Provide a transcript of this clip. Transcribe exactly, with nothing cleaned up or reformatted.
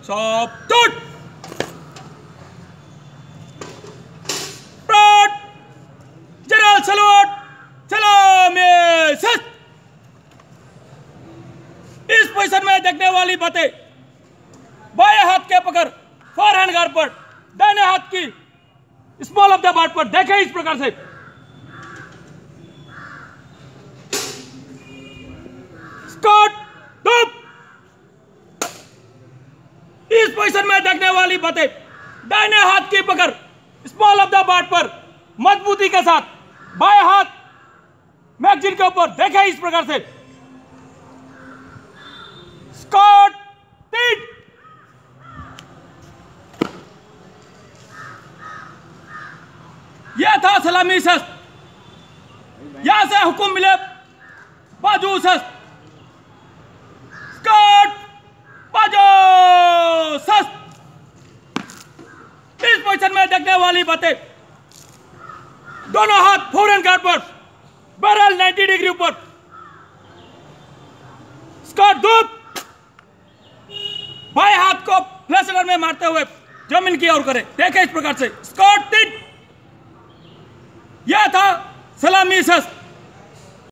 Stop. Shoot. Front. General salute. सलाम सच। इस position में देखने वाली बातें, बाएं हाथ के पकड़ फोर हैंड गार्ड पर, दाहिने हाथ की स्मॉल ऑफ द बार्ड पर देखें इस प्रकार से। Scott top. इस पोजीशन में देखने वाली बातें, दाहिने हाथ की पकड़ स्मॉल ऑफ द बार्ड पर मजबूती के साथ, बाएं हाथ मैगजीन के ऊपर देखें इस प्रकार से। स्कॉट तीन। यह था सलामी शस्त्र। यहां से हुक्म मिले बाजू शस्त्र। स्कॉट बाजू शस्त्र। इस पोजीशन में देखने वाली बातें, दोनों हाथ फोर हैंड गार्ड पर, बैरल नब्बे डिग्री ऊपर। स्कॉट धूप। बाएं हाथ को फ्लैशर में मारते हुए जमीन की ओर करें, देखें इस प्रकार से। स्कॉट तीन। यह था सलामी शस्त्र।